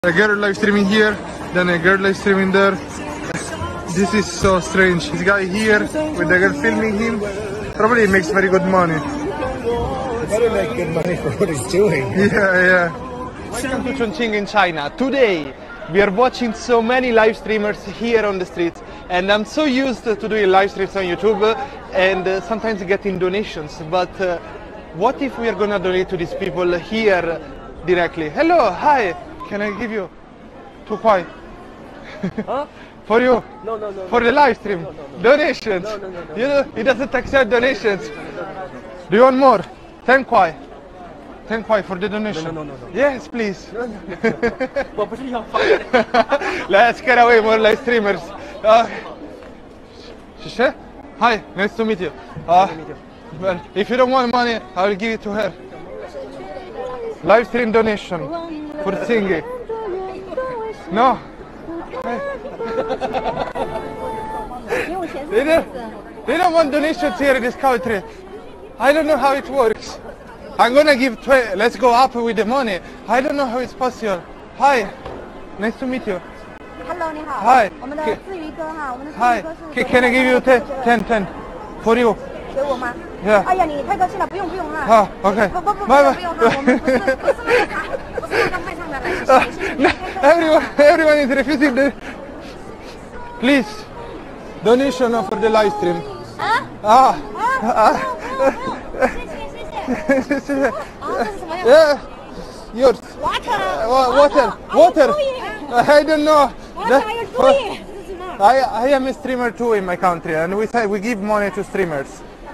A girl live streaming here, then a girl live streaming there. This is so strange. This guy here with the girl filming him, probably makes very good money. Better make good money for what he's doing. Yeah. Welcome to Chongqing in China. Today we are watching so many live streamers here on the streets, and I'm so used to doing live streams on YouTube and sometimes getting donations. But what if we are gonna donate to these people here directly? Hello, hi. Can I give you 2 kwai? Huh? For you? No. For the live stream? No. Donations? No. You know, he doesn't accept donations. Do you want more? 10 kwai. 10 kwai for the donation. No. Yes, please. 我不是要发。 Let's get away, more live streamers. Shishe? Hi, nice to meet you. Nice to meet you. Well, if you don't want money, I will give it to her. Live stream donation for singing. No. They don't want donations here in this country. I don't know how it works. I'm gonna give 20. Let's go up with the money. I don't know how it's possible. Hi, nice to meet you. Hello， 你好。 Hi， 我们的自娱哥哈，我们的自 Hi, 娱哥是。 can I give you 10 for you? 给我吗？ Yeah. 哎呀，你太客气了，不用哈。 好 OK 不用哈， 拜拜不用哈，我们不是那个卖唱的，来，谢谢。 Everyone is refusing the. Please, donation for the live stream. 谢谢。 这是什么呀 Yeah, yours. ？Water。 Water. I don't know. What are you doing？ 这是什么？ I am a streamer too in my country, and we give money to streamers.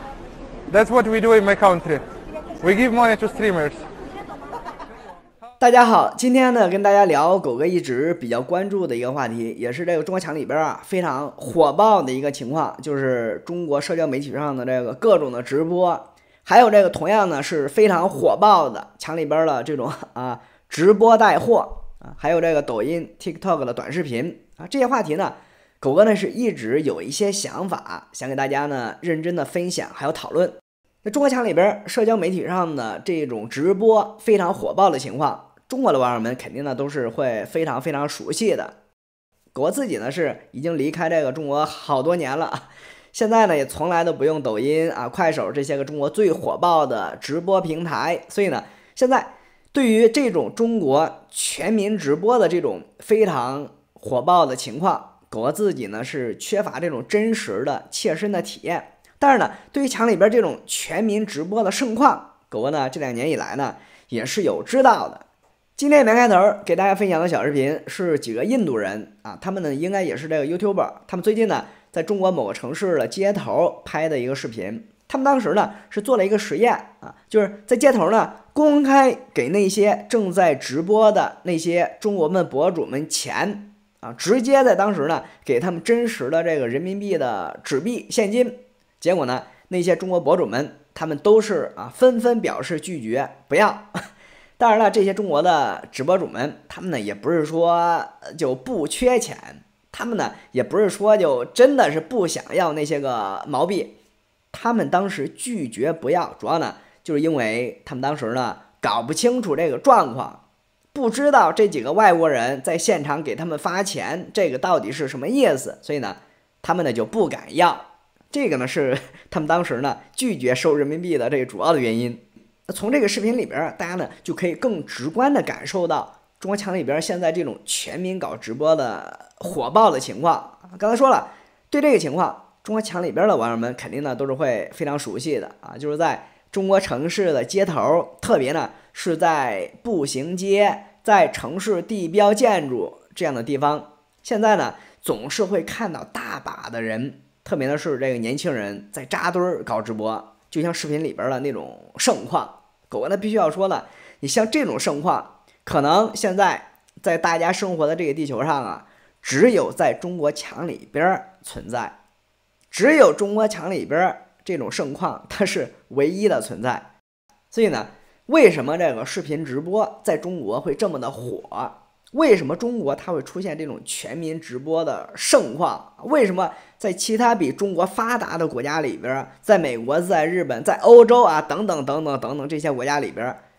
That's what we do in my country. We give money to streamers. 大家好，今天呢跟大家聊狗哥一直比较关注的一个话题，也是这个中国墙里边啊非常火爆的一个情况，就是中国社交媒体上的这个各种的直播，还有这个同样呢是非常火爆的墙里边的这种直播带货啊，还有这个抖音、TikTok 的短视频啊，这些话题呢，狗哥呢是一直有一些想法想给大家呢认真的分享还有讨论。那中国墙里边社交媒体上的这种直播非常火爆的情况，中国的网友们肯定呢都是会非常熟悉的。我自己呢是已经离开这个中国好多年了，现在呢也从来都不用抖音快手这些个中国最火爆的直播平台，所以呢现在对于这种中国全民直播的这种非常火爆的情况，我自己呢是缺乏这种真实的切身的体验。但是呢对于墙里边这种全民直播的盛况，狗呢这2年以来呢也是有知道的。今天开头给大家分享的小视频是几个印度人他们呢应该也是这个 YouTuber， 他们最近呢在中国某个城市的街头拍的一个视频。他们当时呢是做了一个实验就是在街头呢公开给那些正在直播的那些中国们博主们钱直接在当时呢给他们真实的这个人民币的纸币现金。结果呢那些中国博主们他们都是纷纷表示拒绝不要。当然了，这些中国的直播主们他们呢也不是说就不缺钱，他们呢也不是说就真的是不想要那些个毛币，他们当时拒绝不要，主要呢就是因为他们当时呢搞不清楚这个状况，不知道这几个外国人在现场给他们发钱这个到底是什么意思，所以呢他们呢就不敢要，这个呢是他们当时呢拒绝收人民币的这个主要的原因。从这个视频里边大家呢就可以更直观的感受到中国墙里边现在这种全民搞直播的火爆的情况。刚才说了，对这个情况中国墙里边的网友们肯定呢都是会非常熟悉的就是在中国城市的街头，特别呢是在步行街，在城市地标建筑这样的地方，现在呢总是会看到大把的人，特别呢是这个年轻人在扎堆搞直播，就像视频里边的那种盛况。狗哥呢必须要说了，你像这种盛况可能现在在大家生活的这个地球上只有在中国墙里边存在，只有中国墙里边这种盛况它是唯一的存在。所以呢为什么这个视频直播在中国会这么的火，为什么中国它会出现这种全民直播的盛况，为什么在其他比中国发达的国家里边，在美国，在日本，在欧洲等等这些国家里边，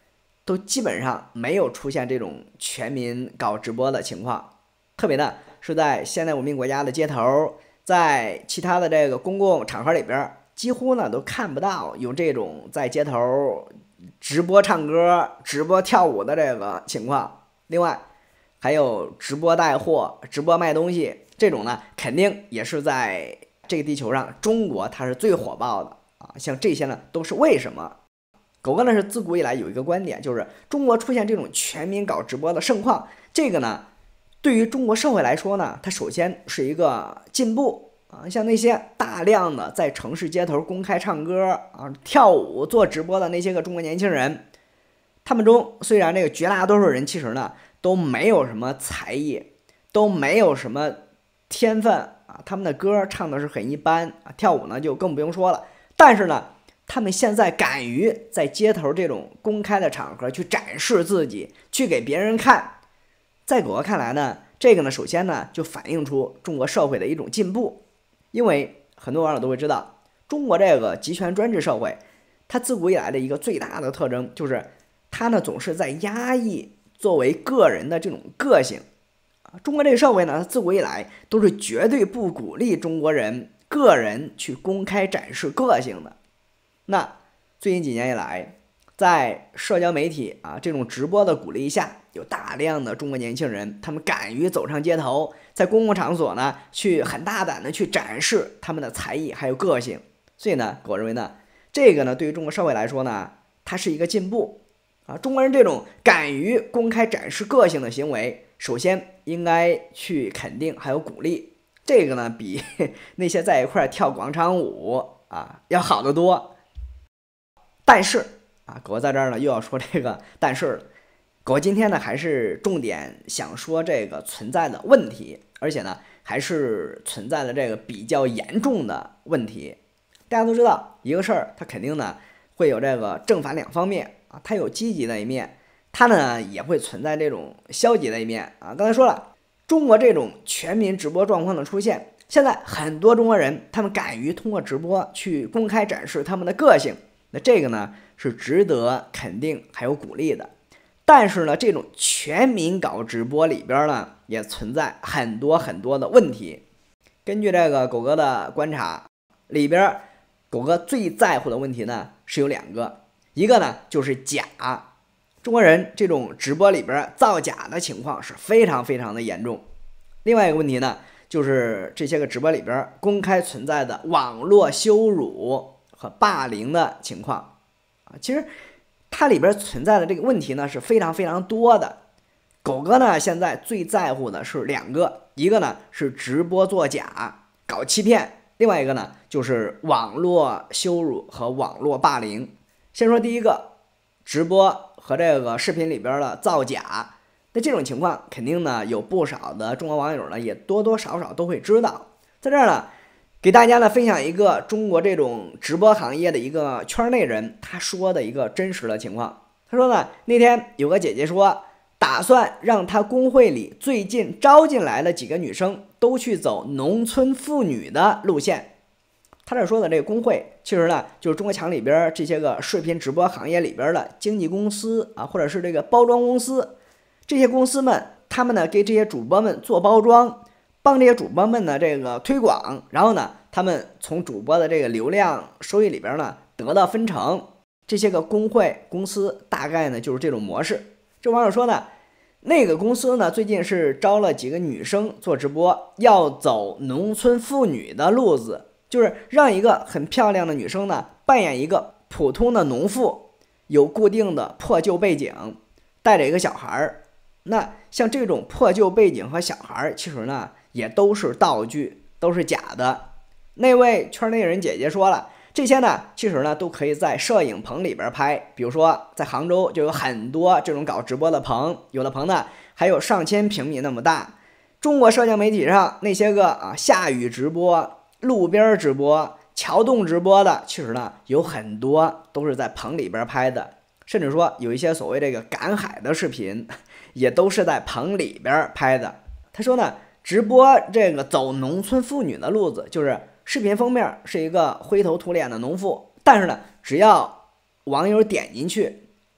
都基本上没有出现这种全民搞直播的情况，特别呢是在现代文明国家的街头，在其他的这个公共场合里边，几乎呢都看不到有这种在街头直播唱歌、直播跳舞的这个情况。另外还有直播带货、直播卖东西，这种呢肯定也是在这个地球上中国它是最火爆的啊。像这些呢都是为什么？狗哥呢是自古以来有一个观点，就是中国出现这种全民搞直播的盛况，这个呢对于中国社会来说呢，它首先是一个进步啊。像那些大量的在城市街头公开唱歌啊、跳舞、做直播的那些个中国年轻人，他们中虽然这个绝大多数人其实呢都没有什么才艺，都没有什么天分啊，他们的歌唱的是很一般啊，跳舞呢就更不用说了。但是呢，他们现在敢于在街头这种公开的场合去展示自己，去给别人看，在狗哥看来呢，这个呢首先呢就反映出中国社会的一种进步。因为很多网友都会知道，中国这个集权专制社会，它自古以来的一个最大的特征就是它呢总是在压抑作为个人的这种个性啊。中国这个社会呢，自古以来都是绝对不鼓励中国人个人去公开展示个性的。那最近几年以来，在社交媒体啊这种直播的鼓励下，有大量的中国年轻人，他们敢于走上街头，在公共场所呢去很大胆的去展示他们的才艺还有个性。所以呢，我认为呢，这个呢对于中国社会来说呢，它是一个进步啊。中国人这种敢于公开展示个性的行为，首先应该去肯定还有鼓励。这个呢比那些在一块跳广场舞啊要好得多。但是啊，狗在这儿呢又要说这个但是了。狗今天呢还是重点想说这个存在的问题，而且呢还是存在的这个比较严重的问题。大家都知道，一个事儿它肯定呢会有这个正反两方面啊，它有积极的一面，它呢也会存在这种消极的一面啊。刚才说了，中国这种全民直播状况的出现，现在很多中国人他们敢于通过直播去公开展示他们的个性，那这个呢是值得肯定还有鼓励的。但是呢，这种全民搞直播里边呢，也存在很多很多的问题。根据这个狗哥的观察，里边狗哥最在乎的问题呢是有两个，一个呢就是假，中国人这种直播里边造假的情况是非常非常的严重。另外一个问题呢，就是这些个直播里边公开存在的网络羞辱和霸凌的情况啊，其实它里边存在的这个问题呢是非常非常多的。狗哥呢现在最在乎的是两个，一个呢是直播作假搞欺骗，另外一个呢就是网络羞辱和网络霸凌。先说第一个，直播和这个视频里边的造假，那这种情况肯定呢有不少的中国网友呢也多多少少都会知道。在这儿呢给大家呢分享一个中国这种直播行业的一个圈内人他说的一个真实的情况。他说呢，那天有个姐姐说，打算让她工会里最近招进来的几个女生都去走农村妇女的路线。他这说的这个工会，其实呢就是中国墙里边这些个视频直播行业里边的经纪公司啊，或者是这个包装公司。这些公司们，他们呢给这些主播们做包装，帮这些主播们呢这个推广，然后呢他们从主播的这个流量收益里边呢得到分成。这些个工会公司大概呢就是这种模式。这网友说呢，那个公司呢最近是招了几个女生做直播，要走农村妇女的路子，就是让一个很漂亮的女生呢扮演一个普通的农妇，有固定的破旧背景，带着一个小孩儿。那像这种破旧背景和小孩其实呢也都是道具，都是假的。那位圈内人姐姐说了，这些呢其实呢都可以在摄影棚里边拍，比如说在杭州就有很多这种搞直播的棚，有的棚呢还有上千平米那么大。中国社交媒体上那些个下雨直播、路边直播、桥洞直播的，其实呢有很多都是在棚里边拍的，甚至说有一些所谓这个赶海的视频也都是在棚里边拍的。他说呢，直播这个走农村妇女的路子，就是视频封面是一个灰头土脸的农妇，但是呢只要网友点进去，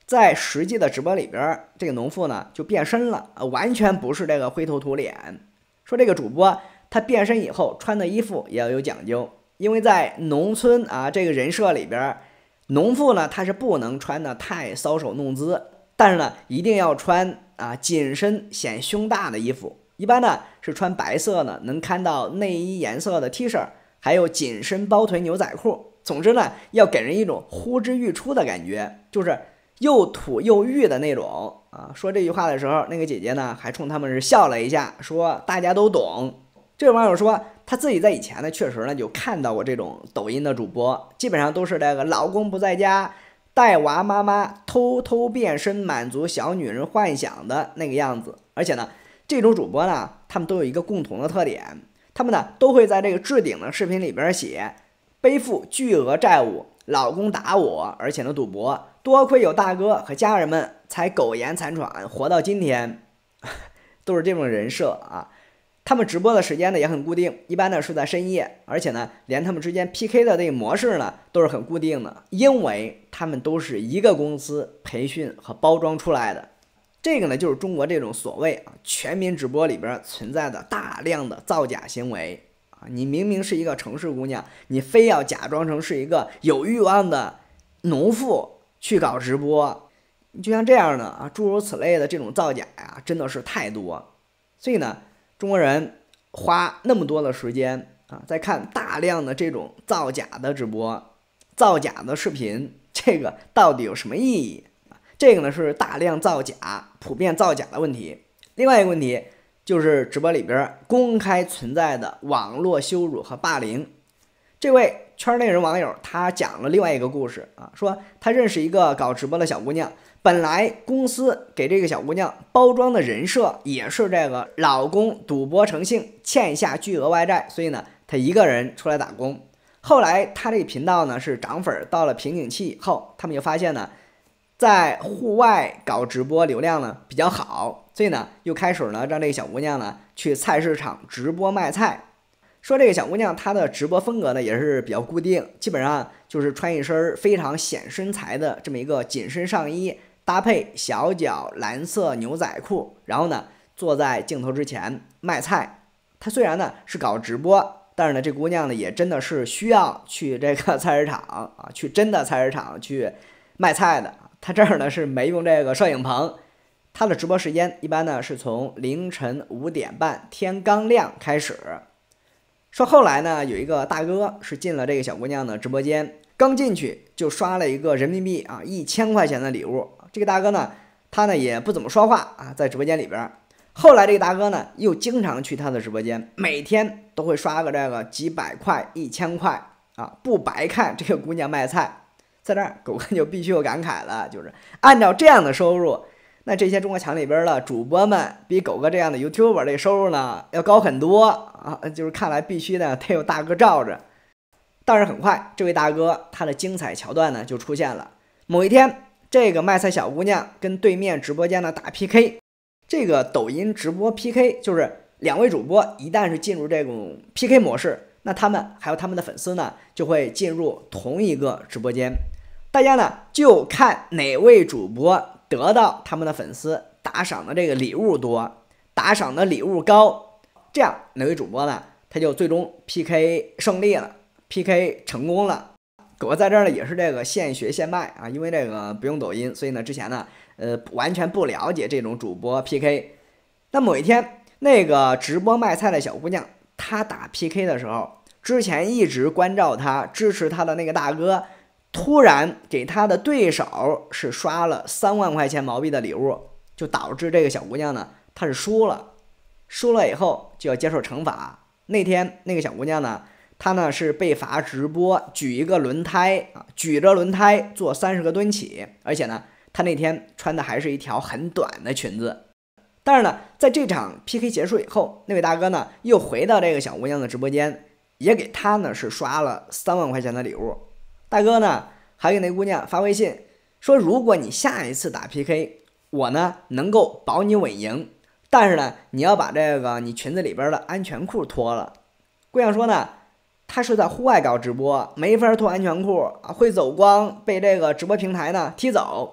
在实际的直播里边，这个农妇呢就变身了，完全不是这个灰头土脸。说这个主播他变身以后穿的衣服也要有讲究，因为在农村啊这个人设里边，农妇呢她是不能穿的太搔首弄姿，但是呢一定要穿紧身显胸大的衣服，一般呢是穿白色的能看到内衣颜色的 T 恤，还有紧身包腿牛仔裤。总之呢要给人一种呼之欲出的感觉，就是又土又欲的那种啊。说这句话的时候，那个姐姐呢还冲他们是笑了一下，说大家都懂。这位网友说他自己在以前呢确实呢就看到过这种抖音的主播，基本上都是这个老公不在家，带娃妈妈偷偷变身满足小女人幻想的那个样子。而且呢这种主播呢他们都有一个共同的特点，他们呢都会在这个置顶的视频里边写背负巨额债务，老公打我，而且呢赌博，多亏有大哥和家人们才苟延残喘活到今天。都是这种人设啊。他们直播的时间呢也很固定，一般呢是在深夜，而且呢连他们之间 PK 的这个模式呢都是很固定的，因为他们都是一个公司培训和包装出来的。这个呢就是中国这种所谓全民直播里边存在的大量的造假行为。你明明是一个城市姑娘，你非要假装成是一个有欲望的农妇去搞直播，就像这样的诸如此类的这种造假呀，真的是太多。所以呢，中国人花那么多的时间在看大量的这种造假的直播、造假的视频，这个到底有什么意义？这个呢是大量造假、普遍造假的问题。另外一个问题就是直播里边公开存在的网络羞辱和霸凌。这位圈内人网友他讲了另外一个故事说他认识一个搞直播的小姑娘，本来公司给这个小姑娘包装的人设也是这个老公赌博成性，欠下巨额外债，所以呢她一个人出来打工。后来她这个频道呢是涨粉，到了瓶颈期以后，他们就发现呢在户外搞直播流量呢比较好，所以呢又开始呢让这个小姑娘呢去菜市场直播卖菜。说这个小姑娘她的直播风格呢也是比较固定，基本上就是穿一身非常显身材的这么一个紧身上衣，搭配小脚蓝色牛仔裤，然后呢坐在镜头之前卖菜。她虽然呢是搞直播，但是呢这姑娘呢也真的是需要去这个菜市场去真的菜市场去卖菜的。她这儿呢是没用这个摄影棚，她的直播时间一般呢是从凌晨5点半天刚亮开始。说后来呢有一个大哥是进了这个小姑娘的直播间，刚进去就刷了一个人民币1000块钱的礼物。这个大哥呢他呢也不怎么说话在直播间里边。后来这个大哥呢又经常去他的直播间，每天都会刷个这个几百块1000块不白看这个姑娘卖菜。在这儿狗哥就必须有感慨了，就是按照这样的收入，那这些中国墙里边的主播们比狗哥这样的 YouTuber 这个收入呢要高很多就是看来必须呢得有大哥罩着。但是很快这位大哥他的精彩桥段呢就出现了。某一天这个卖菜小姑娘跟对面直播间呢打 PK。 这个抖音直播 PK 就是两位主播一旦是进入这种 PK 模式，那他们还有他们的粉丝呢就会进入同一个直播间，大家呢就看哪位主播得到他们的粉丝打赏的这个礼物多，打赏的礼物高，这样哪位主播呢他就最终 PK 胜利了， PK 成功了。狗在这儿呢也是这个现学现卖因为这个不用抖音，所以呢之前呢完全不了解这种主播 PK。 那某一天那个直播卖菜的小姑娘她打 PK 的时候，之前一直关照她支持她的那个大哥突然给她的对手是刷了3万块钱毛币的礼物，就导致这个小姑娘呢她是输了以后就要接受惩罚。那天那个小姑娘呢她呢是被罚直播举一个轮胎举着轮胎做30个蹲起，而且呢她那天穿的还是一条很短的裙子。但是呢在这场 PK 结束以后，那位大哥呢又回到这个小姑娘的直播间，也给她呢是刷了3万块钱的礼物。大哥呢还给那姑娘发微信说，如果你下一次打 PK 我呢能够保你稳赢，但是呢你要把这个你裙子里边的安全裤脱了。姑娘说呢她是在户外搞直播，没法脱安全裤会走光，被这个直播平台呢踢走。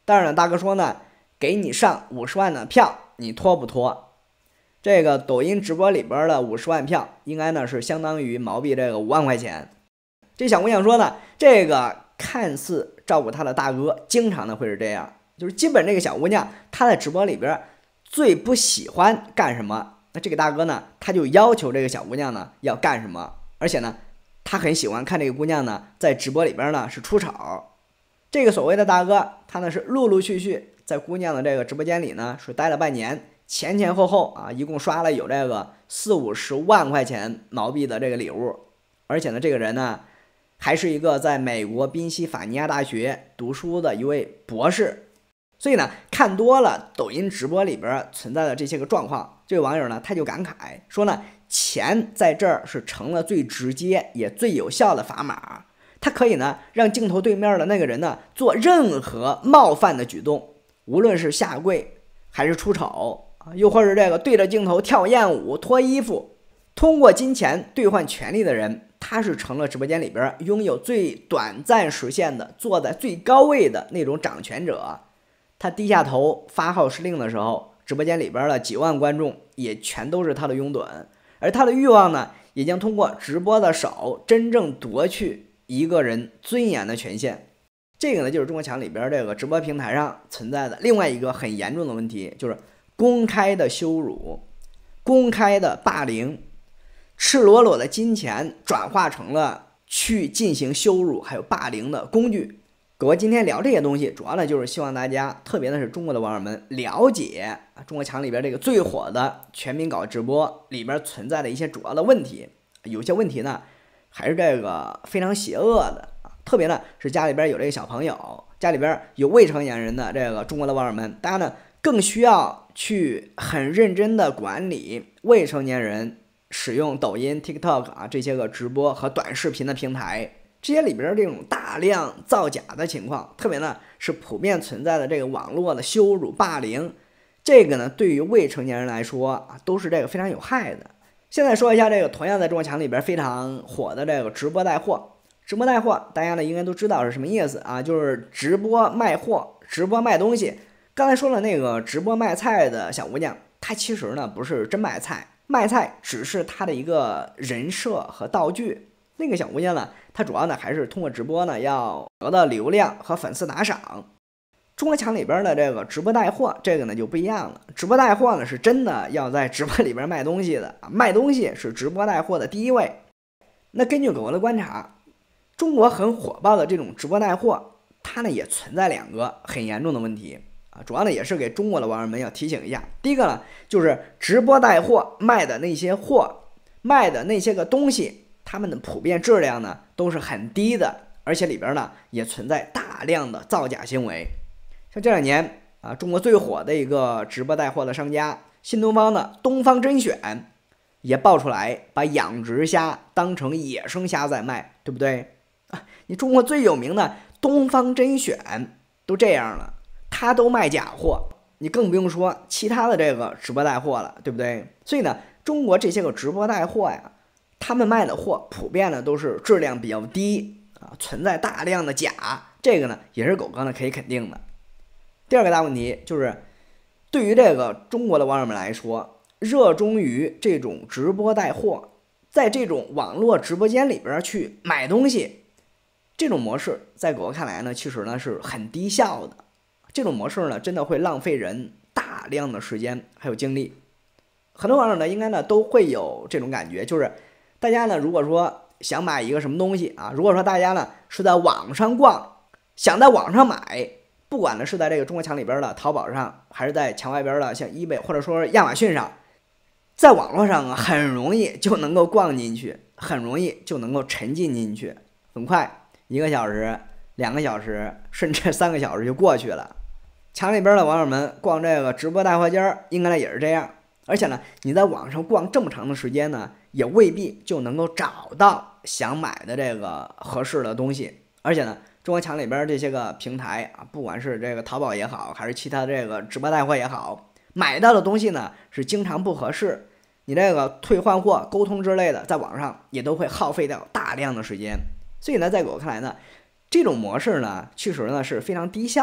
但是呢，大哥说呢，给你上50万的票，你拖不拖？这个抖音直播里边的50万票，应该呢是相当于毛币这个5万块钱。这小姑娘说呢，这个看似照顾她的大哥，经常的会是这样，就是基本这个小姑娘她在直播里边最不喜欢干什么，那这个大哥呢，他就要求这个小姑娘呢要干什么，而且呢，他很喜欢看这个姑娘呢在直播里边呢是出丑。这个所谓的大哥，他呢是陆陆续续在姑娘的这个直播间里呢是待了半年，前前后后啊一共刷了有这个40-50万块钱毛币的这个礼物，而且呢，这个人呢还是一个在美国宾夕法尼亚大学读书的一位博士。所以呢，看多了抖音直播里边存在的这些个状况，这位网友呢他就感慨说呢，钱在这儿是成了最直接也最有效的砝码，它可以呢让镜头对面的那个人呢做任何冒犯的举动，无论是下跪还是出丑，又或是这个对着镜头跳艳舞脱衣服，通过金钱兑换权利的人，他是成了直播间里边拥有最短暂实现的坐在最高位的那种掌权者。他低下头发号施令的时候，直播间里边的几万观众也全都是他的拥趸，而他的欲望呢，也将通过直播的手真正夺去一个人尊严的权限。这个呢，就是中国墙里边这个直播平台上存在的另外一个很严重的问题，就是公开的羞辱、公开的霸凌，赤裸裸的金钱转化成了去进行羞辱还有霸凌的工具。我今天聊这些东西，主要呢就是希望大家，特别的是中国的网友们，了解中国墙里边这个最火的全民搞直播里边存在的一些主要的问题。有些问题呢，还是这个非常邪恶的，特别呢是家里边有这个小朋友，家里边有未成年人的这个中国的网友们，大家呢更需要去很认真的管理未成年人使用抖音、TikTok 这些个直播和短视频的平台。这些里边这种大量造假的情况，特别呢是普遍存在的这个网络的羞辱霸凌，这个呢对于未成年人来说都是这个非常有害的。现在说一下这个同样在中国墙里边非常火的这个直播带货。直播带货大家呢应该都知道是什么意思啊，就是直播卖货，直播卖东西。刚才说了那个直播卖菜的小姑娘，她其实呢不是真卖菜，卖菜只是她的一个人设和道具。那个小姑娘呢，她主要呢还是通过直播呢要得到流量和粉丝打赏。中国墙里边的这个直播带货，这个呢就不一样了。直播带货呢是真的要在直播里边卖东西的，卖东西是直播带货的第一位。那根据狗狗的观察，中国很火爆的这种直播带货，它呢也存在2个很严重的问题主要呢也是给中国的网友们要提醒一下。第一个呢，就是直播带货卖的那些货，卖的那些个东西，他们的普遍质量呢都是很低的，而且里边呢也存在大量的造假行为。像这2年中国最火的一个直播带货的商家新东方的东方甄选也爆出来，把养殖虾当成野生虾在卖，对不对你中国最有名的东方甄选都这样了，他都卖假货，你更不用说其他的这个直播带货了，对不对？所以呢，中国这些个直播带货呀，他们卖的货普遍呢都是质量比较低存在大量的假，这个呢也是狗哥呢可以肯定的。第2个大问题就是，对于这个中国的网友们来说，热衷于这种直播带货，在这种网络直播间里边去买东西，这种模式在狗哥看来呢，其实呢是很低效的。这种模式呢，真的会浪费人大量的时间还有精力。很多网友呢，应该呢都会有这种感觉，就是大家呢，如果说想买一个什么东西如果说大家呢是在网上逛，想在网上买，不管呢是在这个中国墙里边的淘宝上，还是在墙外边的像eBay或者说亚马逊上，在网络上很容易就能够逛进去，很容易就能够沉浸进去，很快1个小时、2个小时，甚至3个小时就过去了。墙里边的网友们逛这个直播带货间应该呢也是这样，而且呢，你在网上逛这么长的时间呢，也未必就能够找到想买的这个合适的东西。而且呢，中国墙里边这些个平台不管是这个淘宝也好，还是其他这个直播带货也好，买到的东西呢是经常不合适，你这个退换货、沟通之类的，在网上也都会耗费掉大量的时间。所以呢，在我看来呢，这种模式呢，其实呢是非常低效的。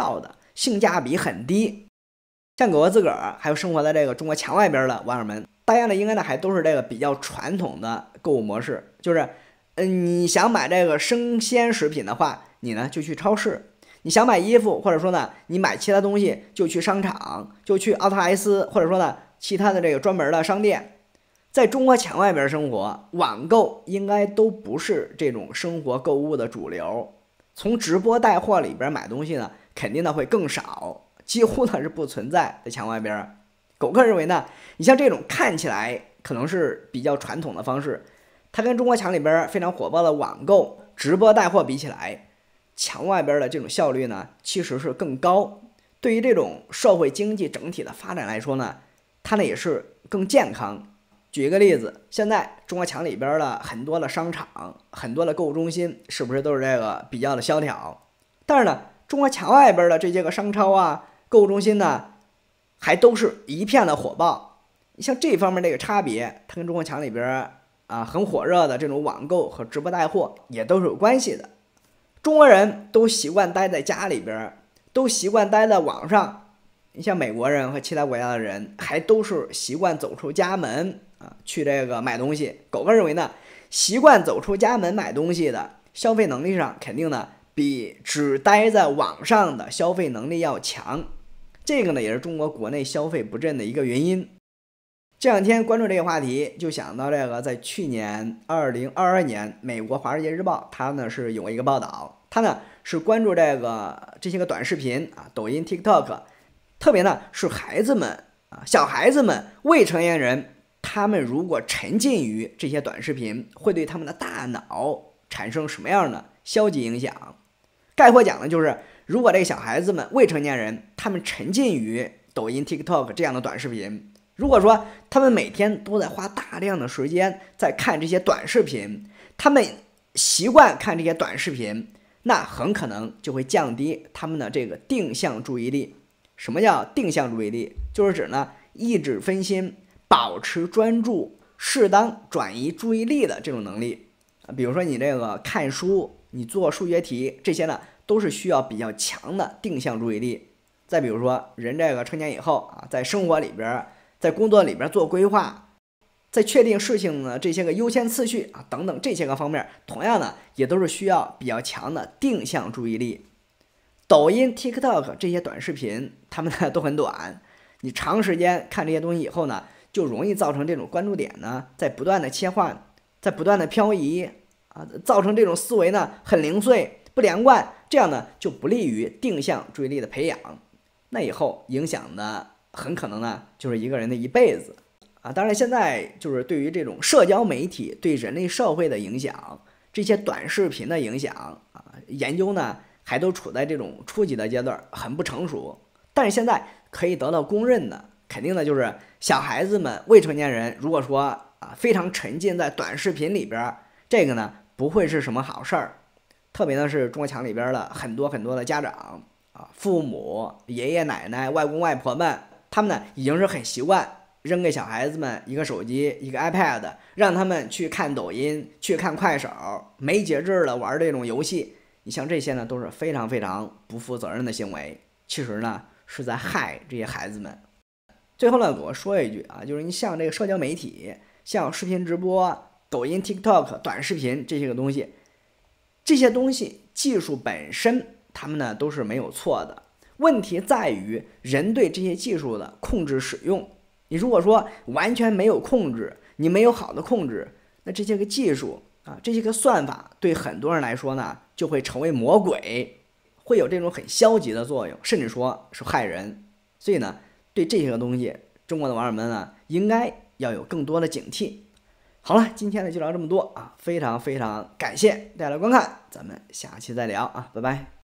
性价比很低。像狗哥自个儿还有生活在这个中国墙外边的网友们，大家呢应该呢还都是这个比较传统的购物模式，就是你想买这个生鲜食品的话，你呢就去超市；你想买衣服，或者说呢你买其他东西就去商场，就去奥特莱斯，或者说呢其他的这个专门的商店。在中国墙外边生活，网购应该都不是这种生活购物的主流。从直播带货里边买东西呢，肯定呢会更少，几乎呢是不存在在墙外边。狗哥认为呢，你像这种看起来可能是比较传统的方式，它跟中国墙里边非常火爆的网购、直播带货比起来，墙外边的这种效率呢其实是更高。对于这种社会经济整体的发展来说呢，它呢也是更健康。举一个例子，现在中国墙里边的很多的商场、很多的购物中心，是不是都是这个比较的萧条？但是呢，中国墙外边的这些个商超啊、购物中心呢，还都是一片的火爆。像这方面这个差别，它跟中国墙里边很火热的这种网购和直播带货也都是有关系的。中国人都习惯待在家里边，都习惯待在网上。你像美国人和其他国家的人，还都是习惯走出家门去这个买东西。狗哥认为呢，习惯走出家门买东西的消费能力上，肯定呢比只待在网上的消费能力要强。这个呢也是中国国内消费不振的一个原因。这两天关注这个话题，就想到这个在去年2022年，美国《华尔街日报》它呢是有一个报道，它呢是关注这些个短视频抖音、TikTok。特别呢是孩子们小孩子们、未成年人，他们如果沉浸于这些短视频，会对他们的大脑产生什么样的消极影响？概括讲呢，就是如果这个小孩子们、未成年人，他们沉浸于抖音、TikTok 这样的短视频，如果说他们每天都在花大量的时间在看这些短视频，他们习惯看这些短视频，那很可能就会降低他们的这个定向注意力。什么叫定向注意力？就是指呢抑制分心、保持专注、适当转移注意力的这种能力。比如说你这个看书、你做数学题，这些呢都是需要比较强的定向注意力。再比如说人这个成年以后在生活里边、在工作里边做规划，在确定事情呢这些个优先次序等等这些个方面，同样呢也都是需要比较强的定向注意力。抖音、TikTok 这些短视频，它们呢都很短，你长时间看这些东西以后呢，就容易造成这种关注点呢在不断的切换，在不断的漂移造成这种思维呢很零碎、不连贯，这样呢就不利于定向注意力的培养。那以后影响的很可能呢就是一个人的一辈子当然现在就是对于这种社交媒体对人类社会的影响，这些短视频的影响研究呢还都处在这种初级的阶段，很不成熟。但是现在可以得到公认的，肯定的就是小孩子们、未成年人，如果说非常沉浸在短视频里边，这个呢不会是什么好事儿。特别呢是中国墙里边的很多的家长父母、爷爷奶奶、外公外婆们，他们呢已经是很习惯扔给小孩子们一个手机、一个 iPad， 让他们去看抖音、去看快手，没节制的玩这种游戏。你像这些呢都是非常不负责任的行为，其实呢是在害这些孩子们。最后呢我说一句就是你像这个社交媒体，像视频直播、抖音、TikTok 短视频这些个东西，这些东西技术本身他们呢都是没有错的，问题在于人对这些技术的控制使用。你如果说完全没有控制，你没有好的控制，那这些个技术这些个算法对很多人来说呢就会成为魔鬼，会有这种很消极的作用，甚至说是害人。所以呢对这些个东西，中国的网友们呢应该要有更多的警惕。好了，今天呢就聊这么多非常感谢大家的观看，咱们下期再聊拜拜。